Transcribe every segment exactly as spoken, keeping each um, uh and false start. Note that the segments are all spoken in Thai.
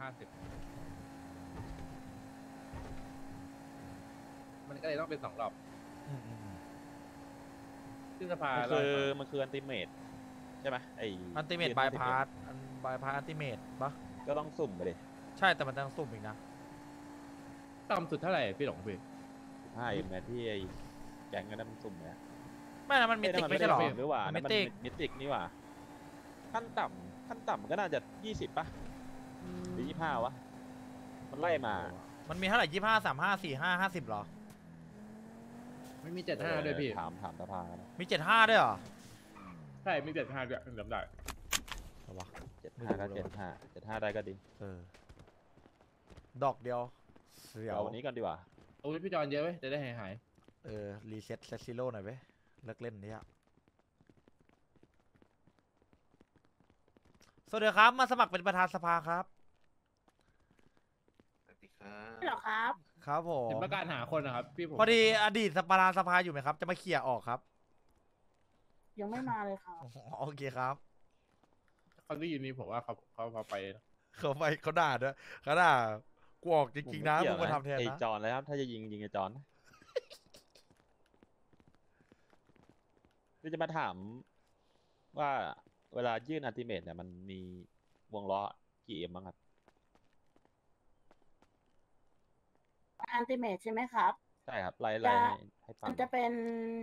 ห้าสิบมันก็เลยต้องเป็นสองรอบที่สภามันคือมันคืออันติเมตใช่ไหมไออันติเมตบายพาสอันบายพาสอันติเมตปะก็ต้องสุ่มไปดิใช่แต่มันต้องสุ่มอีกนะต่ำสุดเท่าไหร่พี่หลงพี่ห้าเอ็มแมที่ไอแกงก็ได้มันสุ่มเนี่ยไม่นะมันมิติกไม่ใช่หรอหรือว่ามันมิติกมิติกนี่ว่าขั้นต่ำขั้นต่ำก็น่าจะยี่สิบป่ะหรือยี่ห้าวะมันไล่มามันมีเท่าไหร่ยี่ห้าสามห้าสี่ห้าห้าสิบหรอไม่มีเจ็ดห้าด้วยพี่ถามถามสภามีเจ็ดห้าด้วยเหรอใช่มีเจ็ดห้าด้วยจำได้เอาวะเจ็ดห้าก็เจ็ดห้าเจ็ดห้าได้ก็ดีเออดอกเดียวเดี๋ยวเอาวันนี้ก่อนดีกว่าโอ้ยพี่จอนเยอะไหมจะได้หายหายเออรีเซ็ตเซตซิโร่หน่อยเว้ยเลิกเล่นนี้อะสวัสดีครับมาสมัครเป็นประธานสภาครับสวัสดีครับเหรอครับครับผมเห็นประกาศหาคนนะครับพี่ผมพอดีอดีตประธานสภาอยู่ไหมครับจะมาเคลียร์ออกครับยังไม่มาเลยครับโอเคครับเขาได้ยินนี้ผมว่าเขาเขาเขาไปเขาไปเขาด่าด้วยเขาด่ากูออกจริงๆนะมึงมาทำแทนนะไอจอนแล้วครับถ้าจะยิงยิงไอจอนก็จะมาถามว่าเวลายื่นอัลติเมทเนี่ยมันมีวงล้อกี่เอ็มบ้างครับอันติเมทใช่ไหมครับใช่ครับไล่ไล่ให้ฟังมันจะเป็น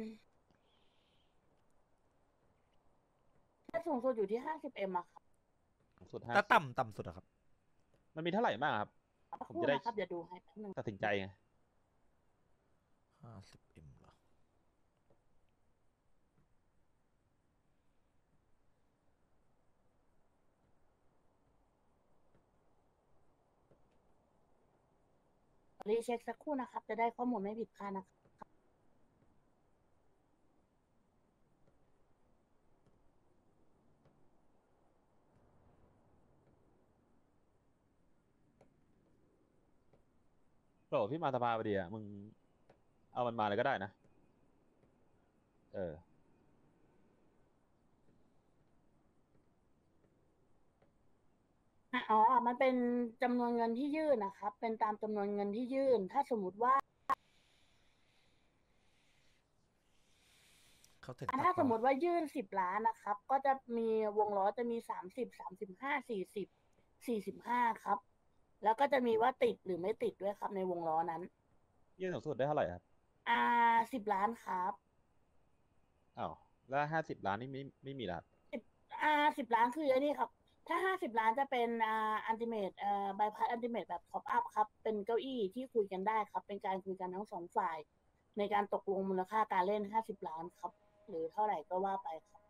สูงสุดอยู่ที่ห้าสิบเอ็มอะครับสุดห้าแล้วต่ำต่ำสุดอะครับมันมีเท่าไหร่บ้างครับผมจะได้ครับเดี๋ยวดูให้แป๊บนึงตัดสินใจไงห้าสิบเอ็มเหรอรีเช็คสักครู่นะครับจะได้ข้อมูลไม่ผิดพลาดนะครับโหลพี่มาสภาพอดีอ่ะมึงเอามันมาเลยก็ได้นะเอออ๋อมันเป็นจำนวนเงินที่ยื่นนะครับเป็นตามจำนวนเงินที่ยื่นถ้าสมมุติว่าถ้าสมมติว่ายื่นสิบล้านนะครับก็จะมีวงล้อจะมีสามสิบสามสิบห้าสี่สิบสี่สิบห้าครับแล้วก็จะมีว่าติดหรือไม่ติดด้วยครับในวงล้อนั้นยื่นสูงสุดได้เท่าไหร่ครับอ่าสิบล้านครับอ้าวแล้วห้าสิบล้านนี่ไม่ไม่มีแล้วสิบอ่าสิบล้านคือไอ้นี่ครับถ้าห้าสิบล้านจะเป็นอ่าอันติเมตเอ่อบายพาสอันติเมตแบบท็อปอัพครับเป็นเก้าอี้ที่คุยกันได้ครับเป็นการคุยกันทั้งสองฝ่ายในการตกลงมูลค่าการเล่นห้าสิบล้านครับหรือเท่าไหร่ก็ว่าไปครับ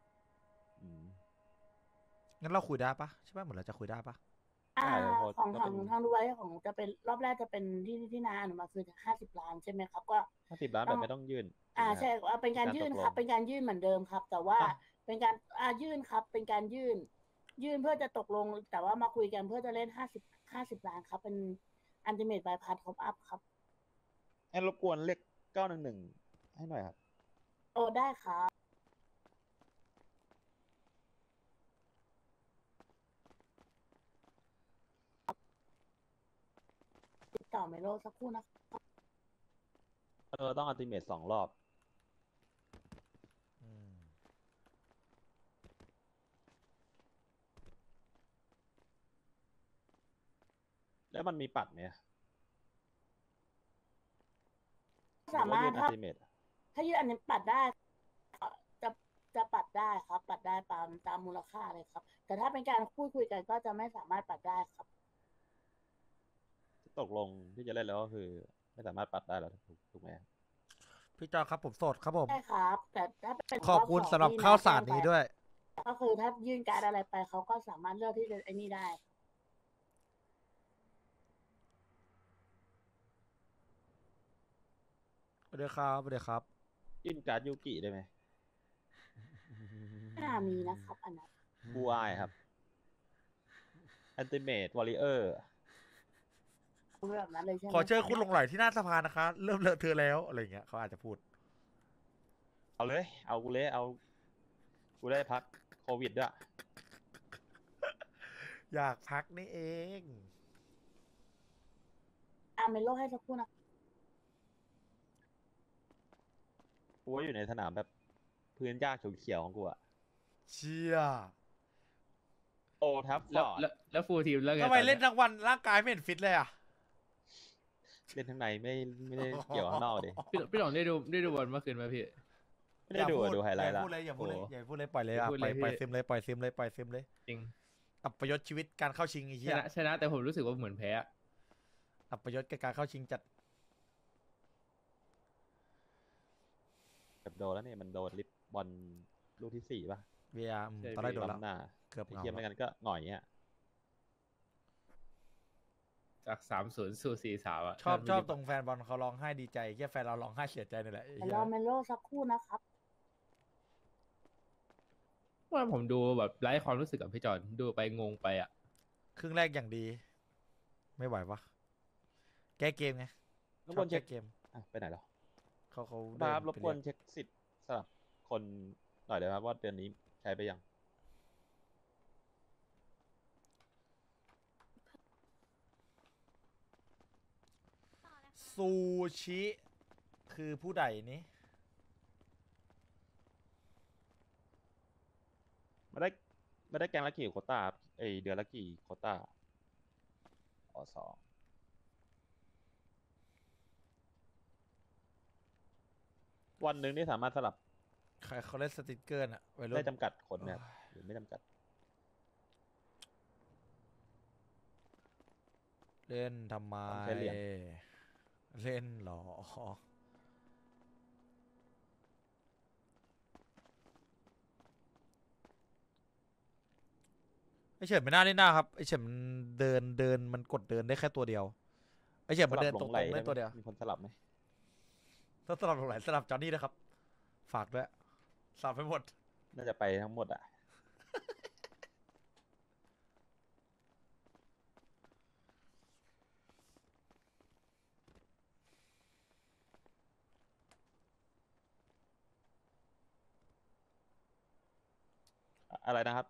งั้นเราคุยได้ปะใช่ปะเหมือนเราจะคุยได้ปะอ่าของของทางดูไว้ของจะเป็นรอบแรกจะเป็นที่ที่นาอนุมัติคือห้าสิบล้านใช่ไหมครับก็ห้าสิบล้านแบบไม่ต้องยื่นอ่าใช่เป็นการยื่นครับเป็นการยื่นเหมือนเดิมครับแต่ว่าเป็นการอ่ายื่นครับเป็นการยื่นยื่นเพื่อจะตกลงแต่ว่ามาคุยกันเพื่อจะเล่นห้าสิบห้าสิบล้านครับเป็นอันติเมตบายพาสท็อปอัพครับแอนรบกวนเลขเก้าหนึ่งหนึ่งให้หน่อยครับโอ้ได้ครับติดต่อเมโลสักครู่นะครับเออต้องอัลติเมทสองรอบแล้วมันมีปัดเนี่ยสามารถถ้าถ้ายื่นอันนี้ปัดได้จะจะปัดได้ครับปัดได้ตามตามมูลค่าเลยครับแต่ถ้าเป็นการพูดคุยกันก็จะไม่สามารถปัดได้ครับตกลงที่จะเล่นแล้วก็คือไม่สามารถปัดได้แล้วถูกถูกไหมพี่จอครับผมโสดครับผมใช่ครับแต่ถ้าเป็นขอบคุณสำหรับข้าวสารนี้ด้วยก็คือถ้ายื่นการอะไรไปเขาก็สามารถเลือกที่จะไอ้นี่ได้สวัสดีครับสวัสดีครับยื่นการ์ดยูกิได้ไหมน่ามีนะครับอันนั้นบูไอครับอันติเมทวอริเออร์แบบนั้นเลยใช่ไหมขอเชิญคุณลงไหลที่หน้าสภานะคะเริ่มเลอะเธอแล้วอะไรเงี้ยเขาอาจจะพูดเอาเลยเอากูเลยเอากูได้พักโควิดด้วยอยากพักนี่เองเมโลให้สักครู่นะกูว่าอยู่ในสนามแบบพื้นหญ้าเขียวๆของกูอะเชี่ยโอทับฟแล้วอร์ดแล้วแล้วฟูลทีมแล้วไงทำไมตอเล่นทั้งวันร่างกายไม่เห็นฟิตเลยอ่ะเล่นทั้งในไม่ไม่ได้เกี่ยวข้างนอกดิพี่พี่หลงได้ดูได้ดูบอลเมื่อคืนไหมพี่ไม่ได้ดูอะดูไฮไลท์อย่าละพูดเลยอย่าพูดเลยโอ้อย่าพูดเลยปล่อยเลยอย่าอ่ะพูดปล่อยเลยปล่อยพี่ซิมเลยปล่อยซิมเลยปล่อยซิมเลยจริงอัปยศชีวิตการเข้าชิงไอ้ชเหี้ยนะชนะแต่ผมรู้สึกว่าเหมือนแพ้อะอัปยศกับการเข้าชิงจัดแบบโดนแล้วเนี่ยมันโดนลิฟบอลลูกที่สี่ป่ะเวียร์ตอนแรกโดนแล้วล้ำหน้าเกือบไอ้เงาเทียไม่งั้นก็หงอยเงี้ยจากสามศูนย์สู่สี่สามอะชอบชอบไม่ตรงแฟนบอลเขาร้องไห้ดีใจแค่แฟนเราร้องไห้เสียใจนี่แหละไอ้เดี๋ยวเหี้รยอเมโลสักครู่นะครับว่าผมดูแบบไร้ความรู้สึกกับพี่จอนดูไปงงไปอ่ะครึ่งแรกอย่างดี ไม่ไหววะแก้เกมไงรบชกอวบนเช็แก้คเกมอ่ะไปไหนหรอเขาเขาบาร์บเดินรบไปกวนเรียเช็คสิทธิ์สำหรับคนหน่อยได้ไหมครับว่าเดือนนี้ใช้ไปยังซูชิคือผู้ใดนี้ไม่ได้ไม่ได้แกงละกี่โควต้าครับเอยเดือนละกี่โควต้าอ๋อสองวันหนึ่งนี่สามารถสลับใครเขาเล่นสติกเกอร์น่ะวัยรุ่นได้จำกัดคนเนี่ยหรือไม่จำกัดเล่นทำไมต้องใช้เหรียญเล่นหรอไอเฉินไม่น่าเล่นหน้าครับไอเฉินมันเดินเดินมันกดเดินได้แค่ตัวเดียวไอเฉินมันเดินตรงๆได้ตัวเดียวมีคนสลับไหมถ้าสลับลงไหลสลับจอห์นนี่นะครับ ฝากด้วยสลับไปหมดน่าจะไปทั้งหมดอ่ะ อะอะไรนะครับ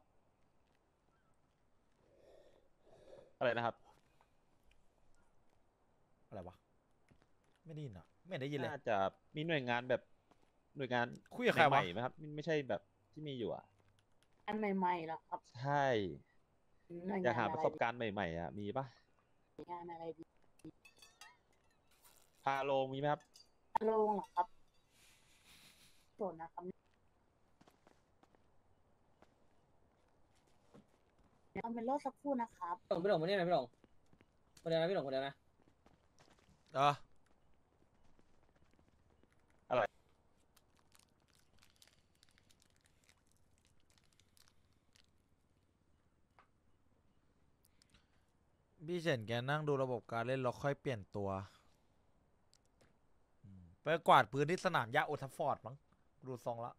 อะไรนะครับอะไรวะ ไม่ได้ยินอ่ะ ไม่ได้ยินเลยน่าจะมีหน่วยงานแบบหน่วยงานคุยกับใครวะใหม่ๆไหมครับไม่ไม่ใช่แบบที่มีอยู่อ่ะอันใหม่ๆเหรอครับใช่หน่วยอยากงานหาอะประไรสบการณ์ใหม่ๆอ่ะมีปะดีงานอะไรดีพาโลมีไหมครับโลงเหรอครับโสดนะครับเดี๋ยวเอาเมโลสักครู่นะครับพี่หลงพี่หลงมาเนี่ยนะพี่หลงคนเดียวนะพี่หลงคนเดียวนะเอออะไรพี่เฉินแกนั่งดูระบบการเล่นแล้วค่อยเปลี่ยนตัวอืมไปกวาดพื้นที่สนามหญ้าโอทัฟฟอร์ดมั้งดูทรงละ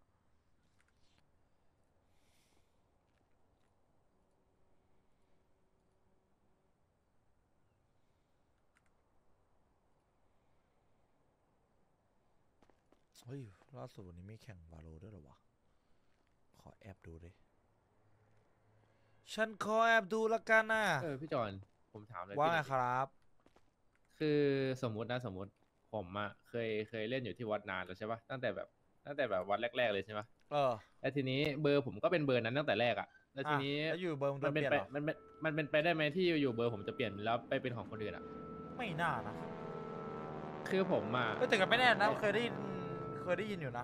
เฮ้ยล่าสุดวันนี้ไม่แข่งวาโลด้วยเหรอวะ ขอแอบดูดิฉันขอแอบดูละกันนะเออพี่จอนผมถามเลยว่าพี่หไงน่อยคดิรับคือสมมุตินะสมมุติผมอะเคยเคยเล่นอยู่ที่วัดนานแล้วใช่ปะตั้งแต่แบบตั้งแต่แบบวัดแรกๆเลยใช่ปะเออแล้วทีนี้เบอร์ผมก็เป็นเบอร์นั้นตั้งแต่แรกอะแล้วทีนี้อ่ะแล้วอยู่เบอร์มึงโดมันนเป็นเปลี่ยนไปเหรอมันเป็นมันเป็นไปได้ไหมที่อยู่ๆเบอร์ผมจะเปลี่ยนแล้วไปเป็นของคนอื่นอะไม่น่านะคือผมอะเอ้ยแต่ก็ไม่แน่นะเคยได้ยินเคยได้ยินอยู่นะ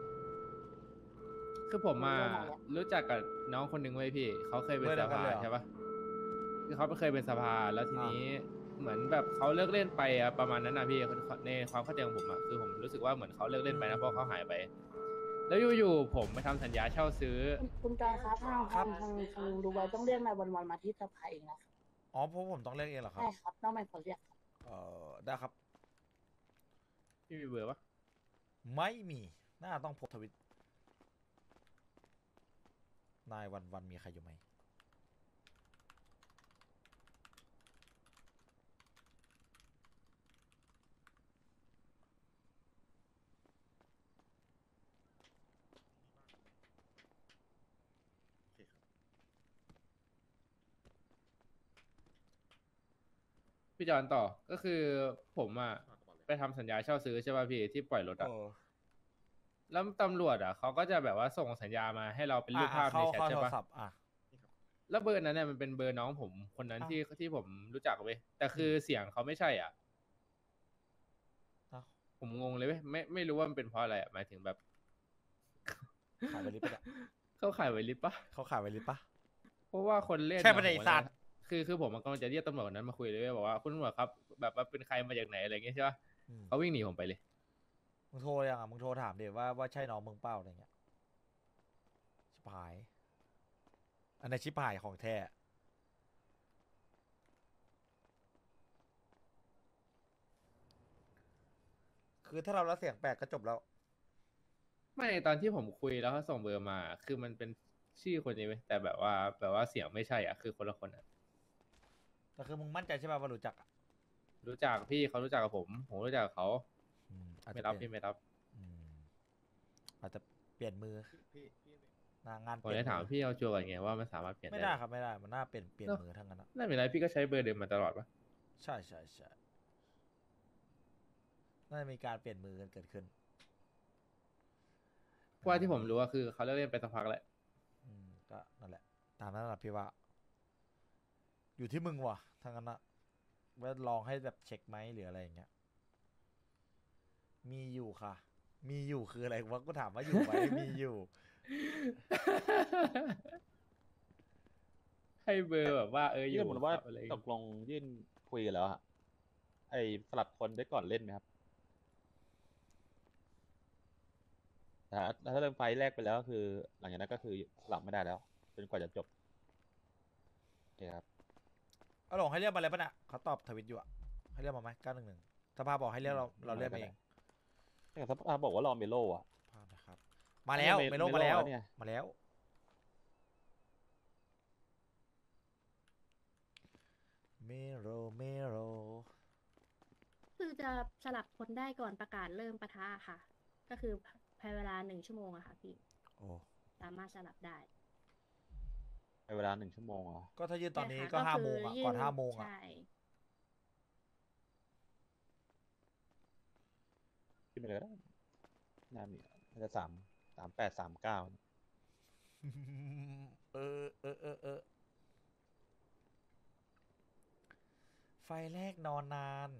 คือผมมาเบอร์ไหนอะรู้จักกับน้องคนหนึ่งไว้ยพี่เขาเคยเป็นเบอร์สเดียวกันภาเลยเหรอใช่ปะคือเขาเคยเป็นสภาแล้วทีนี้เหมือนแบบเขาเลิกเล่นไปอะประมาณนั้นนะพี่ในความเข้าใจของผมอะคือผมรู้สึกว่าเหมือนเขาเลิกเล่นไปนะเพราะเขาหายไป แล้วอยู่ๆผมไปทำสัญญาเช่าซื้อคุณคุณจอยครับทางทางทางทางดูไว้ต้องเรียกนายวันวันๆมาที่สภาเองนะครับอ๋อเพราะผมต้องเรียกเองเหรอครับใช่ครับต้องเป็นคนเรียกครับเออได้ครับพี่มีเบอร์ปะไม่มี น่าต้องพบทวิต นายวันวันมีใครอยู่ไหมพพี่จอนต่อก็คือผมอ่ะไปทำสัญญาเช่าซื้อใช่ป่ะพี่ที่ปล่อยรถอ่ะโอ้แล้วตำรวจอ่ะเขาก็จะแบบว่าส่งสัญญามาให้เราเป็นรูปอ่ะภาพในเข้าแชทเข้าใช่โทรปะศัพท์อ่ะแล้วเบอร์นั้นเนี่ยมันเป็นเบอร์น้องผมคนนั้นอ้าวที่ที่ผมรู้จักเว้ยแต่คือเสียงเขาไม่ใช่อ่ะเอ้าผมงงเลยเว้ยไม่ไม่รู้ว่ามันเป็นเพราะอะไรอ่ะหมายถึงแบบขายไวลิปปะเนี่ยเขาขายไวลิปปะเขาขายไวลิปปะเพราะว่าคนเล่นใช่ปะอะเนี่ยผมไอ้สัตว์คือคือผมกำลังจะเรียกตำรวจคนนั้นมาคุยเลยเว้ยบอกว่าคุณตำรวจครับแบบว่าเป็นใครมาจากไหนอะไรเงี้ยใช่ปะอืมเขาวิ่งหนีผมไปเลยมึงโทรยังอ่ะมึงโทรถามเดี๋ยวว่าว่าใช่น้องมึงเปล่าอะไรเงี้ยชิบหาย อันไหนชิบหายของแท้ คือถ้าเราละเสียงแปลกก็จบแล้วไม่ตอนที่ผมคุยแล้วเขาส่งเบอร์มา คือมันเป็นชื่อคนนี้เว้ยแต่แบบว่าแบบว่าเสียงไม่ใช่อ่ะคือคนละคนอ่ะแต่คือมึงมั่นใจใช่ป่ะว่ารู้จักอ่ะรู้จักพี่เขารู้จักกับผม ผมรู้จักกับเขาอืมอาจไม่จะรับเปลี่พี่ยนไม่รับอืมอาจจะเปลี่ยนมือ นางงานผเปมลี่ยเลยนถามมือพี่เอาชัวร์ก่อนไงว่ามันสามารถเปลี่ยนไม่ได้ได้ครับไม่ได้ มันน่าเปลี่ยนเปลี่ยนมือทั้งนั้นอะไม่เป็นไรพี่ก็ใช้เบอร์เดิมมาตลอดปะใช่ใช่ใช่น่าจะมีการเปลี่ยนมือกันเกิดขึ้นเพราะว่าที่ผมรู้ว่าคือเขาเลิกเล่นไปสักพักแล้วอืมก็นั่นแหละ ตามนั้นแหละพี่ว่า อยู่ที่มึงว่ะทางนั้นอะว่าลองให้แบบเช็คไหมหรืออะไรอย่างเงี้ย มีอยู่ค่ะ มีอยู่คืออะไรวะกูถามว่าอยู่ไหม มีอยู่ให้เบอร์แบบว่าเอออยื่ยู่นเหมือนว่าครับอะไรตกลงยื่นคุยกันแล้วอะไอ้สลับคนได้ก่อนเล่นไหมครับแต่ถ้าถ้าเริ่มไฟล์แรกไปแล้วก็คือ หลังจากนั้นก็คือสลับไม่ได้แล้วจนกว่าจะจบโอเคครับเอาหลงให้เรียกมาเลยปะเนี่ยเขาตอบทวิตอยู่อะให้เรียกมาไหมเก้าหนึ่งหนึ่งสภาบอกให้เรียกเราเราเรียกเองแต่สภาบอกว่ารอเมโลอ่ะภาพนะครับ มาแล้วเมเมโลเมโลมาแล้วแล้วเนี่ยมาแล้ว เมโลเมโลคือจะสลับคนได้ก่อนประกาศเริ่มปะทะค่ะ ก็คือภายเวลาหนึ่งชั่วโมงอะค่ะพี่โอ้สามารถสลับได้ในเวลาหนึ่งชั่วโมงเหรอก็ถ้ายืนตอนนี้ใช่ค่ะก็ห้าคืโมงอะยื่ก่อนห้าโมงอะใช่ขึ้นไปเลยก็ได้น่ามีน่าจะสามสามแปดสามเก้าเออเออเออเออไฟแรกนอนนาน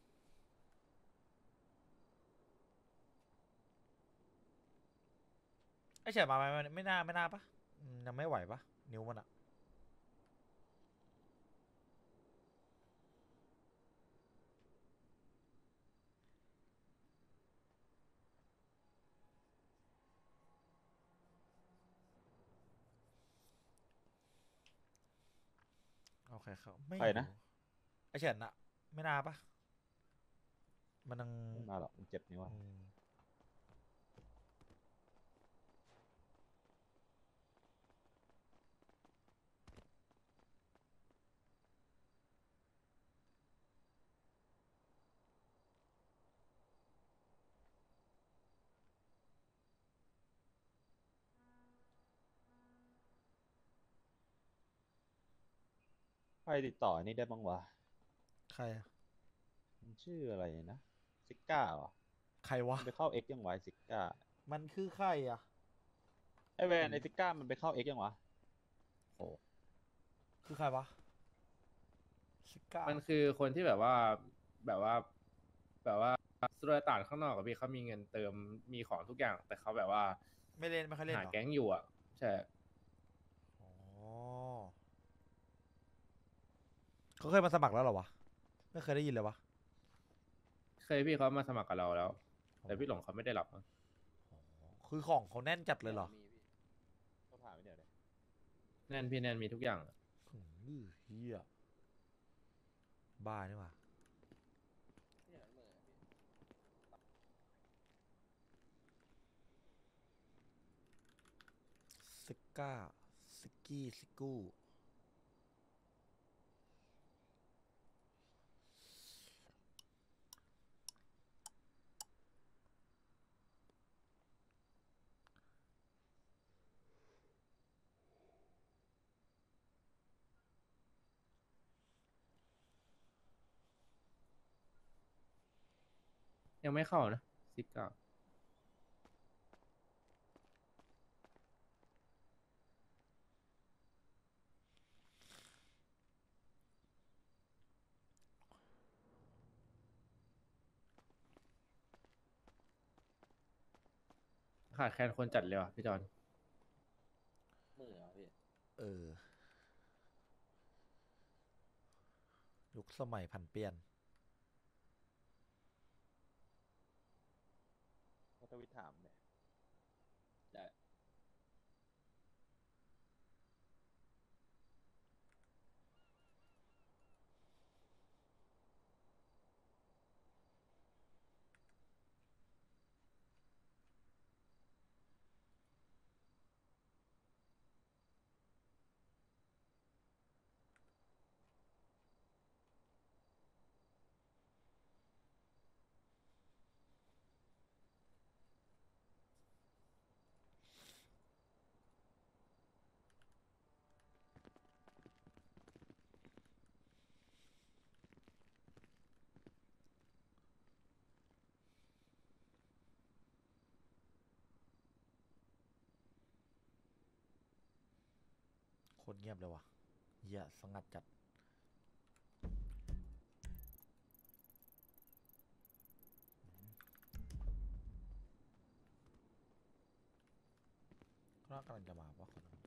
ไอเฉยมาไหมไม่ไม่น่าไม่น่าปะอืมยังไม่ไหวปะนิ้วมันอะโอเคครับไม่ใครนะรู้ไอเฉินอะไม่น่าปะมันยังไม่มาหรอกมันเจ็บนิ้วอะอืมใครติดต่ออันนี่ได้บ้างวะใครอะมันชื่ออะไรนะซิก้าเหรอใครวะมันไปเข้าเอ็กยังไวซิก้ามันคือใครอะไอแวนไอซิก้ามันไปเข้าเอ็กยังวะโอ้คือใครวะชิก้ามันคือคนที่แบบว่าแบบว่า แบบว่าสุรต่านข้างนอกกับพี่เขามีเงินเติมมีของทุกอย่าง แต่เขาแบบว่าไม่เล่นไม่ค่อยเล่นหาเหรอแก๊งอยู่อ่ะใช่อ๋อเขาเคยมาสมัครแล้วเหรอวะ ไม่เคยได้ยินเลยวะเคยพี่เขามาสมัครกับเราแล้ว แต่พี่หลงเขาไม่ได้รับมั้งอ๋อคือของเขาแน่นจัดเลยเหรอเขาผ่านไม่เดี๋ยวเลยแน่นพี่แน่นมีทุกอย่างหือเฮียบ้านี่หว่าซิก้าซิกกี้ซิกูยังไม่เข้านะสิบเก้าขาดแคลนคนจัดเลยว่ะพี่จอนมือเหรอพี่เออ ยุคสมัยผันเปลี่ยนเขาทวิตถามเนี่ยได้โคตรเงียบเลยว่ะเหี้ยสงัดจัด ก็กำลังจะมาปะคนนั้น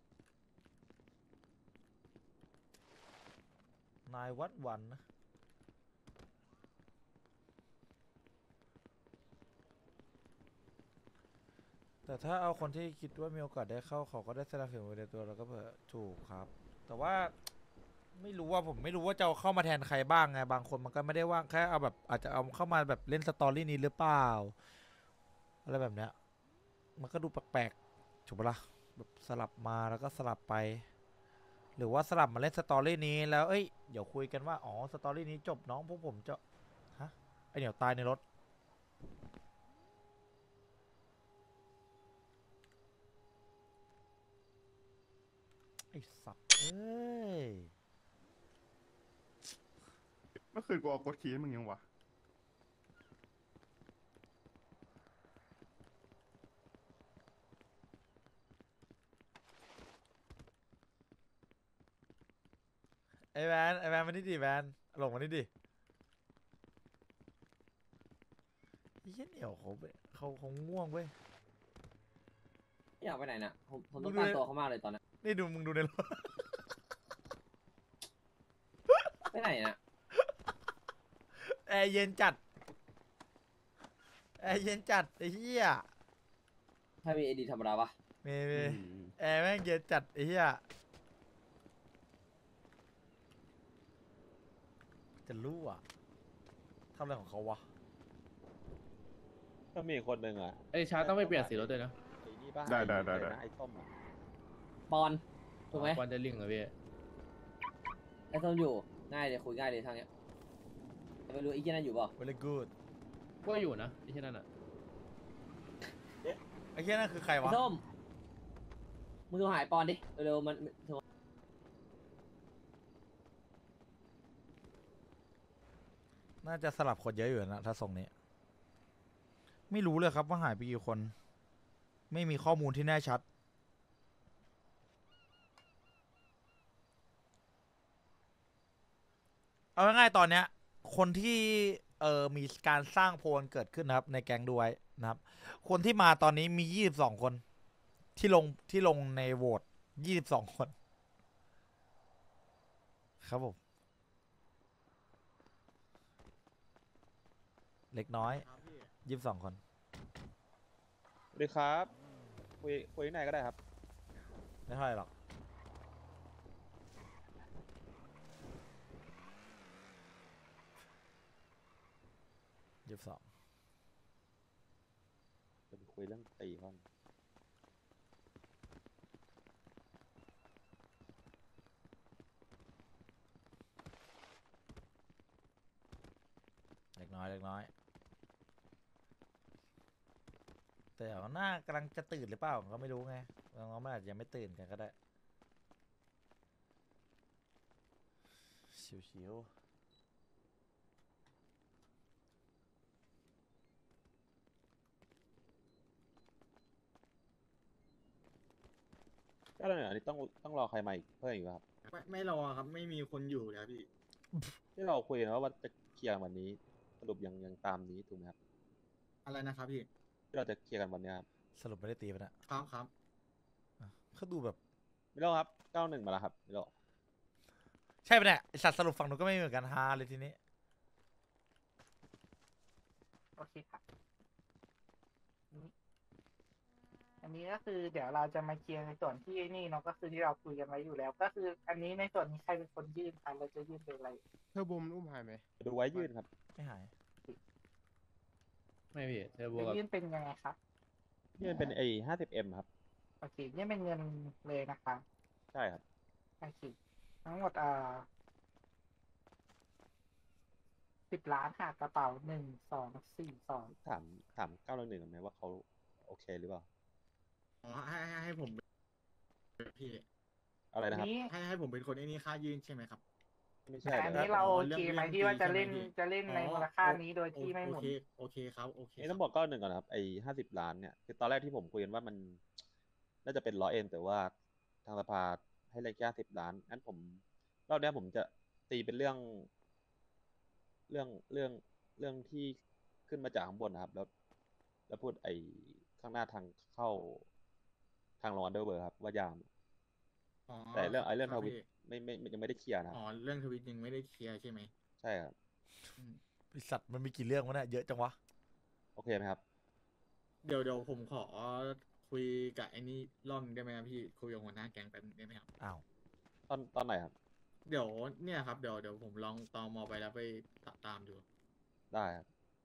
นายวัดวันนะ แต่ถ้าเอาคนที่คิดว่ามีโอกาสได้เข้าเขาก็ได้แสดงฝีมือในตัวเราก็เผื่อถูกครับ แต่ว่าไม่รู้ว่าผมไม่รู้ว่าจะเอาเข้ามาแทนใครบ้างไงบางคนมันก็ไม่ได้ว่างแค่เอาแบบอาจจะเอาเข้ามาแบบเล่นสตอรี่นี้หรือเปล่าอะไรแบบเนี้ยมันก็ดูแปลกๆถูกปะล่ะแบบสลับมาแล้วก็สลับไป หรือว่าสลับมาเล่นสตอรี่นี้แล้วเอ้ยเดี๋ยวคุยกันว่าอ๋อสตอรี่นี้จบน้องพวกผมจะฮะไอเหนียวตายในรถไอสัตว์เอ้ยเมื่อคืนกูเอากดคีย์ให้มึงยังวะไอแวนไอแวนมานี่ดิแวนหลงมานี่ดิไอ้เหี้ยเหนียวเขาไปเขาเขาง่วงเว้ยพี่อยากไปไหนน่ะผมผมต้องดูการเลยตัวเขามากเลยตอนนี้นี่ดูมึงดูในรถไปไหนน่ะแอร์เย็นจัดแอร์เย็นจัดไอ้เหี้ยถ้ามีเอดีธรรมดาปะมีมีแอร์แม่งเย็นจัดไอ้เหี้ยจะรู้อ่ะทำอะไรของเขาวะก็มีคนหนึ่งอ่ะไอ้ช้าต้องไปเปลี่ยนสีรถด้วยนะไอ้นี่ป่ะได้ได้ได้อ้ได้นะไอ้ส้มอ่ะปอนถูกไหมควันจะลิงเหรอพี่ไอ้ส้มอยู่ง่ายเลยคุยง่ายเลยทางเนี้ยแต่ไม่รู้ไอ้เหี้ยนั่นอยู่เปล่า very good ก็อยู่นะไอ้ที่นั่นอ่ะไอ้เหี้ยนั่นคือใครไอ้วะส้มมึงโทรหาไอ้ปอนดิเร็วๆมันโทรน่าจะสลับคนเยอะอยู่นะถ้าทรงนี้ ไม่รู้เลยครับว่าหายไปกี่คน ไม่มีข้อมูลที่แน่ชัด เอาง่ายๆตอนเนี้ย คนที่เอ่อมีการสร้างโพลเกิดขึ้นนะครับ ในแก๊งดูไว้นะครับ คนที่มาตอนนี้มียี่สิบสองคน ที่ลงที่ลงในโหวตยี่สิบสองคน ครับผม เล็กน้อยยี่สิบสองคนสวัสดีครับคุยคุยที่ไหนก็ได้ครับไม่เท่าไหร่หรอก ยี่สิบสองจะไปคุยเรื่องตีเขาเล็กน้อยเล็กน้อย แต่เดี๋ยวหน้ากำลังจะตื่นหรือเปล่าผมก็ไม่รู้ไงน้องๆมันอาจจะยังไม่ตื่นกันก็ได้ ชิวๆก็เลยอันนี้ต้องต้องรอใครมาอีกเพิ่มอีกไหมครับไม่ไม่รอครับ ไม่มีคนอยู่แล้วพี่ที่เราคุยกันว่าจะเคลียร์วันนี้สรุปยังยังตามนี้ถูกไหมครับอะไรนะครับพี่ที่เราจะเคลียร์กันวันเนี้ยครับสรุปไม่ได้ตีไปนะครับครับอ่ะเขาดูแบบมิโลครับเก้าหนึ่งมาแล้วครับมิโลใช่ปะเนี่ยไอสัตว์สรุปฝั่งหนูก็ไม่เหมือนกันฮาเลยทีนี้โอเคครับอันนี้ก็คือเดี๋ยวเราจะมาเคลียร์ในส่วนที่นี่เนาะก็คือที่เราคุยกันไว้อยู่แล้ว ก็คือ อันนี้ในส่วนนี้ใครเป็นคนยื่นคะเราจะยื่นเป็นอะไรเธอบูมนอุ้มหายไหมดูไว้ยื่นครับไม่หายไม่พี่เทอร์โบจะกับยื่นเป็นยังไงครับยื่นเป็นไอ้ห้าสิบเอ็มครับโอเคนี่เป็นเงินเลยนะคะใช่ครับโอเคทั้งหมดอ่าสิบล้านค่ะกระเป๋าหนึ่งสองสี่สองถามถามเก้าหนึ่งไหมว่าเขาโอเคหรือเปล่าอ๋อให้ให้ให้ผมเป็นพี่อะไรนะครับนี้ให้ให้ผมเป็นคนไอ้นี่ค่ายื่นใช่ไหมครับไม่ใช่แต่อันนะนี้เราอ๋โออเรื่เคองไหมเรื่องที่ว่าตีจะใช่ไหมเล่นพี่จะเล่นในอ๋อมูลค่าโอนี้โดยที่ไม่หมุโอน เคโอเคครับโอเคนี่คต้รัอบ งบอกเก้าหนึ่งก่อนนะครับไอ้ห้าสิบล้านเนี่ยคือตอนแรกที่ผมคุยกันว่ามันน่าจะเป็นร้อยเอ็มแต่ว่าทางสภาให้เลขแค่สิบล้านงั้นผมรอบเนี้ยผมจะตีเป็นเรื่อง เรื่องเรื่องเรื่องที่ขึ้นมาจากข้างบนนะครับ แล้ว แล้วพูดไอ้ข้างหน้าทางเข้าทางลงอันเดอร์เวิร์ครับว่ายามอ๋อแต่เรื่องไอ้เรื่องคทบวิตพี่ไม่ไม่ไม่ยังไม่ได้เคลียร์นะครับอ๋อเรื่องทวิตยังไม่ได้เคลียร์ใช่ไหมใช่ครับอืมไอสัตว์มันมีกี่เรื่องวะเนี่ยเยอะจังวะโอเคไหมครับเดี๋ยวเดี๋ยวผมขอคุยกับไอ้นี่ร่อนได้ไหมครับพี่คุยกับหัวหน้าแก๊งแป๊บนึงได้ไหมครับอ้าวตอนตอนไหนครับเดี๋ยวเนี่ยครับเดี๋ยวเดี๋ยวผมลองตอมอไปแล้วไปตามดูได้ครับ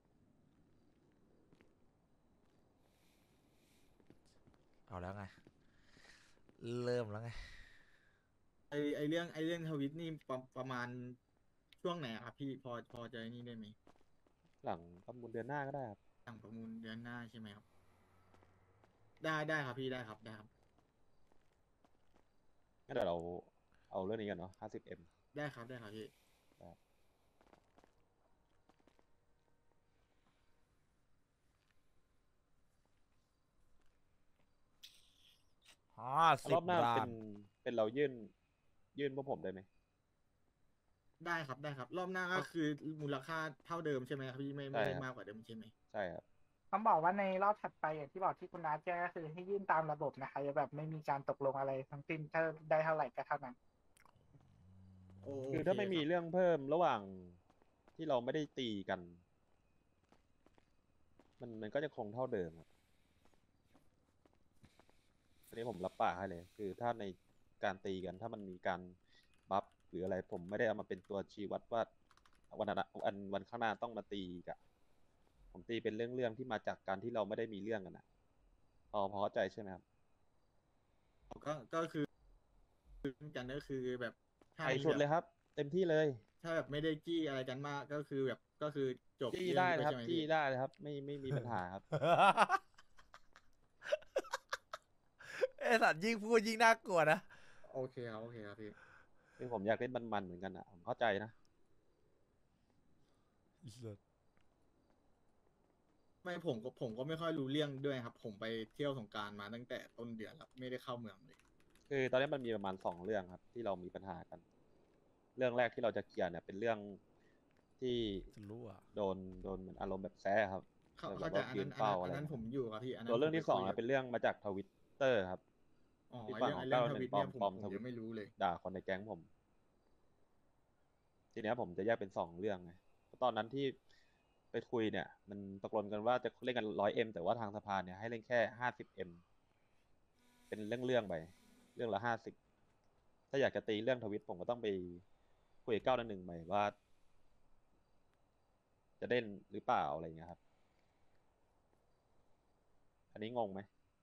เอาแล้วไง เริ่มแล้วไงไอไอเรื่องไอเรื่องทวิตนี่ประประมาณช่วงไหนอะครับพี่พอพอจะไอ้นี่ได้ไหมหลังประมูลเดือนหน้าก็ได้ครับหลังประมูลเดือนหน้าใช่ไหมครับ ได้ได้ครับพี่ได้ครับได้ครับงั้นเดี๋ยวเราเอาเรื่องนี้กันเนาะห้าสิบเอ็มได้ครับได้ครับพี่ห้าร สิอบบหน้าล้าเป็น นเป็นเรายื่น ยื่นพวกผมได้ไหมได้ครับได้ครับ รอบหน้าก็คือมูลค่าเท่าเดิมใช่ไหมครับพี่ไม่ไม่ได้มากกว่าเดิมใช่ไหมใช่ครับต้องบอกว่าในรอบถัดไปอย่างที่บอกที่คุณนัทแจ้งก็คือให้ยื่นตามระบบนะคะจะแบบไม่มีการตกลงอะไรทั้งสิ้นถ้าได้เท่าไหร่ก็เท่านั้นโอ้คือถ้าไม่มีโอเคครับเรื่องเพิ่มระหว่างที่เราไม่ได้ตีกัน มันมันก็จะคงเท่าเดิมครับอันนี้ผมรับปากให้เลย คือถ้าในการตีกันถ้ามันมีการบัฟหรืออะไรผมไม่ได้เอามาเป็นตัวชี้วัดว่าวันนั้นวันวันข้างหน้าต้องมาตีกับผมตีเป็นเรื่องเรื่องที่มาจากการที่เราไม่ได้มีเรื่องกันนะพอพอเข้าใจใช่ไหมครับก็ก็คือกันก็คือแบบถ้าไปมีชุดแบบเลยครับ เต็มที่เลยถ้าแบบไม่ได้จี้อะไรกันมากก็คือแบบก็คือจบจี้เรื่องได้นี้นะปครับใช่หมจี้พี่ได้เลยครับ ไม่ไม่มีปัญหาครับไอสัตว์ยิ่งพูดยิ่งน่ากลัวนะโอเคครับโอเคครับพี่คือผมอยากเล่นมันๆเหมือนกันอ่ะผมเข้าใจนะไอ้สัตว์ไม่ผมก็ผมก็ไม่ค่อยรู้เรื่องด้วยครับ ผมไปเที่ยวสงกรารมาตั้งแต่ต้นเดือนแล้วไม่ได้เข้าเมืองเลยคือตอนนี้มันมีประมาณสองเรื่องครับ ที่เรามีปัญหากัน เรื่องแรกที่เราจะเคลียร์เนี่ยเป็นเรื่องที่จะรู้อ่ะโดนโดนเหมือนอารมณ์แบบแซ่ครับเข้าแบบเข้าใจว่าอันยืนั้นนเฝ้าอัอะนไรนั้นผมอยู่ครับพี่อันนั้นตัวเรื่องที่สองผมไปคุยอะเป็นเรื่องมาจากทวิตเตอร์ครับอ๋อที่ไอ้ฝั่งเรื่องของไอ้เรื่องเก้าทหนึ่วิงตปลอเนี่ยมผมปลอมผมทวิยัตงไม่รู้เลยด่าคนในแก๊งผม ทีเนี้ยผมจะแยกเป็นสองเรื่องไงเพราะตอนนั้นที่ไปคุยเนี่ย มันตกลงกันว่าจะเล่นกันร้อยเอ็มแต่ว่าทางสภาเนี่ยให้เล่นแค่ห้าสิบเอ็มเป็นเรื่องเรื่องๆไป เรื่องละห้าสิบถ้าอยากจะตีเรื่องทวิตผมก็ต้องไปคุยกับเก้าหนึ่งใหม่ว่า จะเล่นหรือเปล่าอะไรอย่างเงี้ยครับ อันนี้งงไหม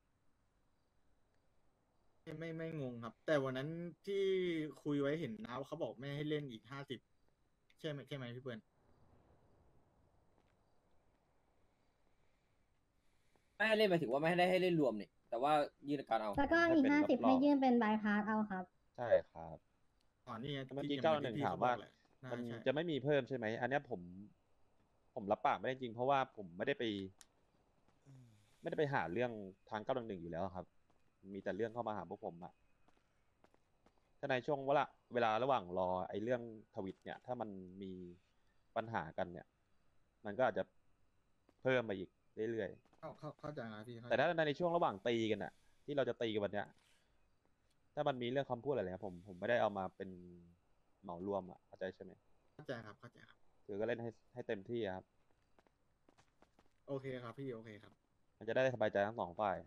ไม่ไม่ไม่งงครับ แต่วันนั้นที่คุยไว้เห็นนะเขาบอกไม่ให้เล่นอีกห้าสิบใช่ไหมใช่ไหมพี่เปิ้ลไม่ให้เล่นหมายถึงว่าไม่ให้ได้ให้เล่นรวมนี่แต่ว่ายื่นการเอาแล้วก็ให้อีกเป็นห้าสิบรอบๆให้ยื่นเป็นบายพาสเอาครับใช่ครับอ๋อนี่ไงเมื่อกี้ที่เก้าย่หนึ่งที่ถามเขว่าบอกแหละน่ามันใช่จะไม่มีเพิ่มใช่ไหม อันเนี้ยผม ผมรับปากไม่ได้จริง เพราะว่าผมไม่ได้ไป ไม่ได้ไปหาเรื่องทางเก้าหนึ่งหนึ่งอยู่แล้วครับ มีแต่เรื่องเข้ามาหาพวกผมอะถ้าในช่วงเวลาเวลาระหว่างรอไอ้เรื่องทวิตเนี่ย ถ้ามันมีปัญหากันเนี่ย มันก็อาจจะเพิ่มมาอีกเรื่อยเข้าเข้าเข้าใจนะพี่ๆแต่ถ้าในช่วงระหว่างตีกันอ่ะ ที่เราจะตีกันวันเนี้ย ถ้ามันมีเรื่องคำพูดอะไรเนี่ยผมผมไม่ได้เอามาเป็นเหมารวมอ่ะเข้าใจใช่ไหมเข้าใจครับเข้าใจครับคือก็เล่นให้ให้เต็มที่อะครับโอเคครับพี่โอเคครับมันจะได้สบายใจทั้งสองฝ่าย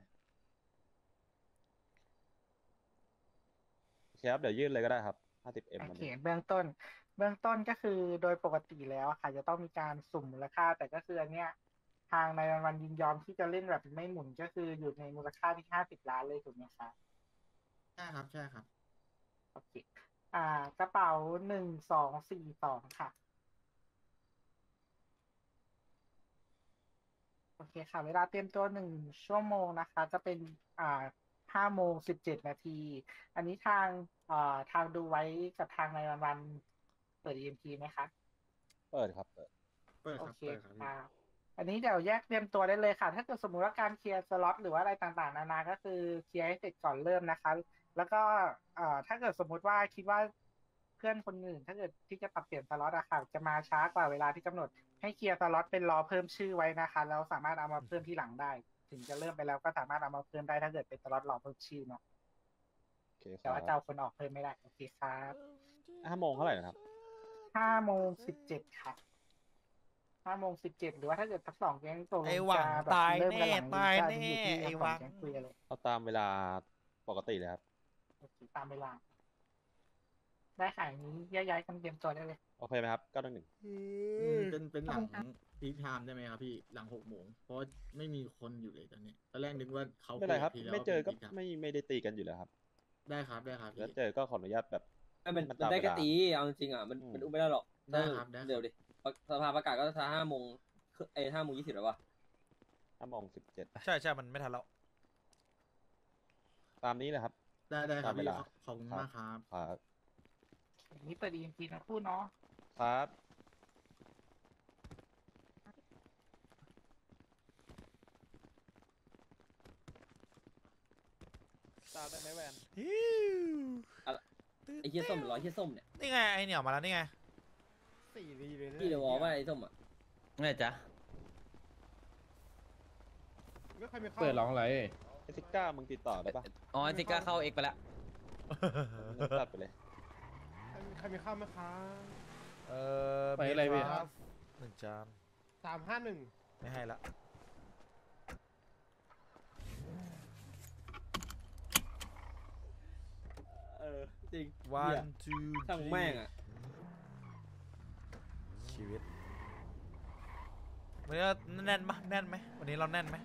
โอเคครับเดี๋ยวยื่นเลยก็ได้ครับ ห้าสิบเอ็มโอวันเคนี้เบื้องต้น เบื้องต้นก็คือโดยปกติแล้วค่ะจะต้องมีการสุ่มมูลค่า แต่ก็คืออันเนี้ยทางในวันยินยอมที่จะเล่นแบบไม่หมุนก็คืออยู่ในมูลค่าที่ห้าสิบล้านเลยถูกไหมคะใช่ครับใช่ครับโอเคอ่ากระเป๋าหนึ่งสองสี่สองค่ะโอเคค่ะ เวลาเตรียมตัวหนึ่งชั่วโมงนะคะ จะเป็นอ่าห้าโมงสิบเจ็ดนาที อันนี้ทางอ่าทางดูไว้กับทางในวันวันเปิด อี เอ็ม พี ไหมคะเปิดครับเปิดเปิดโอครับเคเปิดครับพี่ค่ะอันนี้เดี๋ยวแยกเตรียมตัวได้เลยค่ะ ถ้าเกิดสมมุติว่าการเคลียร์สล็อตหรือว่าอะไรต่างๆนานาก็คือเคลียร์ให้เสร็จก่อนเริ่มนะคะ แล้วก็เอ่อถ้าเกิดสมมุติว่าคิดว่าเพื่อนคนอื่น ถ้าเกิดที่จะปรับเปลี่ยนสล็อตอะค่ะจะมาช้ากว่าเวลาที่กำหนด ให้เคลียร์สล็อตเป็นรอเพิ่มชื่อไว้นะคะ แล้วสามารถเอามาเพิ่มที่หลังได้ ถึงจะเริ่มไปแล้วก็สามารถเอามาเพิ่มได้ถ้าเกิดเป็นสล็อตรอเพิ่มชื่อเนาะโอเคคแต่รับว่าจะเอาคนออกเพิ่มไม่ได้โอเคครับห้าโมงเท่าไหร่นะครับห้าโมงสิบเจ็ดค่ะห้าโมงสิบเจ็ดหรือว่าถ้าเกิดทั้งสองแก๊งตกลงไอ้หวังจะแบบตายเริ่มกันแน่หลังตายก็แน่อยู่ที่ไอ้ทั้งหสวัองงแก๊งคุยกันเลยเอาตามเวลาปกติเลยครับโอเคตามเวลา ได้ค่ะอย่างนี้แยกย้ายกันเตรียมตัวได้เลยโอเคไหมครับเก้าหนึ่งหนึ่งอืมเป็นเป็นหลังพีคไทม์ได้ไหมครับพี่หลังหกโมงเพราะว่าไม่มีคนอยู่เลยตอนนี้ตอนแรกนึกว่าเขาไม่เป็นไรครับคุยกัไม่ทีเจอแล้วก็ป็น peak time ไม่ไม่ได้ตีกันอยู่แล้วครับได้ครับได้ครับแล้วพี่เจอก็ขออนุญาตแบบไม่มันมันมันตามได้เวแค่ลาตีเอาจริงๆอ่ะมันอืมมันอุ้มไม่ได้หรอกได้ครับได้ครับเดี๋ยวดิสภาประกาศก็ช้าห้าโมงเอ้ห้าโมงยี่สิบแล้ววะห้าโมงสิบเจ็ดใช่ใช่มันไม่ทันแล้วตามนี้เลยครับได้ได้ครับตามเวพี่ลาขอขอบคุณมากครับครับอย่างนี้เปิด อี เอ็ม พี นะพูดเนาะครับตามได้ไหมแวนฮิวไอ้เฮียส้มร้อยเฮียส้มเนี่ยนี่ไงไอเหนียวมาแล้วนี่ไงสี่ดีเลยพี่เดี๋ยวบอกว่าไอ้ส้มอ่ะไงจ๊ะไม่ค่อยมีเข้าเปิดร้องอะไรไอซิก้ามึงติดต่อได้ปะอ๋อไอซิก้าเข้าเอกไปแล้วมึงตัดไปเลยใครมีเข้าไหมคะเออไปอะไรพี่ครับหนึ่งจานสามห้าหนึ่งไม่ให้ละเออจริงวันเหี้ยทูช่างแม่งอ่ะชีวิตวันนี้เราแน่นปะแน่นไหมวันนี้เราแน่นไหม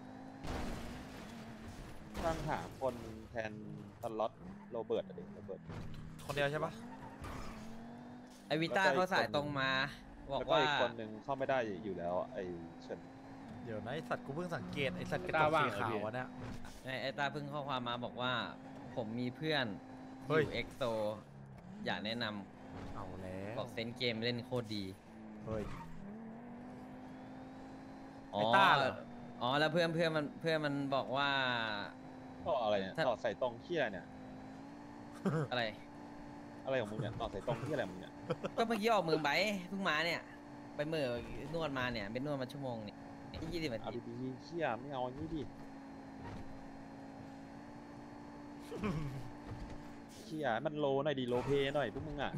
ตั้งหาคนแทนตลอดโรเบิร์ตอะดิโรเบิร์ตคนเดียวใช่ปะไอวิต้าเขาสายตรงมา บอกแล้วก็ว่าอีกคนหนึ่งเข้าไม่ได้อยู่แล้วไอเฉินเดี๋ยวนะไอสัตว์กูเพิ่งสังเกตไอสัตว์กระตาจกว่างสีเหรอขาพี่วอะเนี่ยไอไอตาเพิ่งข้อความมาบอกว่า ผมมีเพื่อนเฮ้ยอยู่เอ็กโซอยากแนะนเอาแล้ำวบอกเซนเกมเล่นโคตรดีเฮ้ยอ๋อไอ้ต้าเหรออ๋อแล้วเพื่อนเพื่อนมันเพื่อนมันบอกว่าต่ออะไรเนี่ยถ้าต่อใส่ตรงที่อะไรเนี่ยอะไรอะไรของมึงเนี่ยต่อใส่ตรงที่อะไรของมึงเนี่ยก็เมื่อกี้ออกมือไปเพิ่งมาเนี่ย ไปเมื่อนวดมาเนี่ยเป็นนวดมาชั่วโมงเนี่ยยี่สิบนาเอาทีดีๆเชี่ยไม่เอาอันนี้ดิเชี่ยมันโลหน่อยดีโลเพหน่อยพวกมึงอ่ะ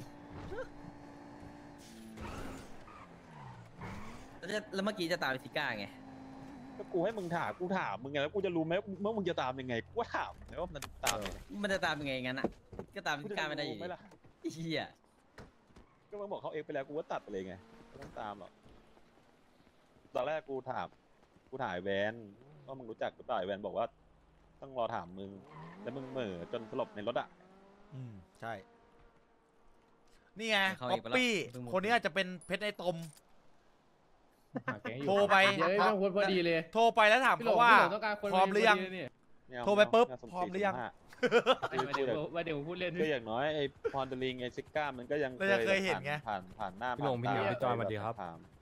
แล้วจะแล้วเมื่อกี้จะตามไปซิก้าไงก็กูให้มึงถามกูถามมึงไงแล้วกูจะรู้ไหมเมื่อมึงจะตามยังไงกูก็ถามไงว่ามันตามยังไงมันจะตามยังไงงั้นอ่ะ ก็ตามกูซิจะก้าไม่ได้อยู่รู้ไหมล่ะไอ้เหี้ยก็มึงบอกเขาเองไปแล้วกูก็ตัดไปเลยไงไม่ต้องตามหรอกตอนแรกกูถามกูถ่ายแวนว่ามึงรู้จักหรือเปล่าไอ้แวนบอกว่า ต้องรอถามมึงแล้วมึงเหม่อจนสลบในรถอ่ะอืมใช่ นี่ไงเข้าป๊อีอกไปแล้วปี้เพิ่งหมดคนนี้อาจจะเป็นเพชรในตมหาแก๊งอยู่โทรไปเย้ยไม่ต้องพูดพอดีเลยโทรไปแล้วถามพี่หลเขางว่าพี่หลงต้องการคนพร้อมหรือยังพดีเลยเนี่ยม่เอาโทรไปปุ๊บม่เาพร้อมหรือยังสุ่มสี่ไม่สุ่มห้าเดี๋ยวว่าเดี๋ยวพูดเล่นก็อย่างน้อยไอ้พรเดลิงไอ้ซิก้ามันก็ยังเราจะเคยเห็นไงผ่านผ่านผ่านหน้าพี่หลงพี่เหนียวผ่านตาพี่จอยสวัสดีครับถาม